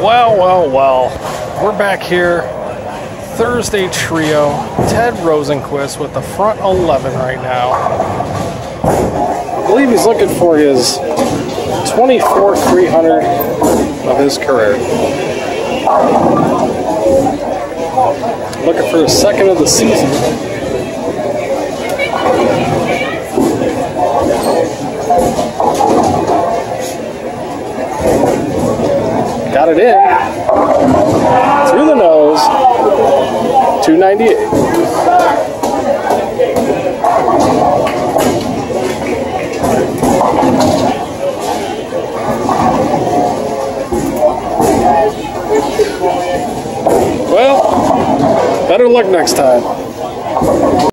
Well, we're back here. Thursday trio. Ted Rosenquist with the front 11 right now. I believe he's looking for his 24th 300 of his career. Looking for the second of the season. Got it in. Through the nose. 298. Well, better luck next time.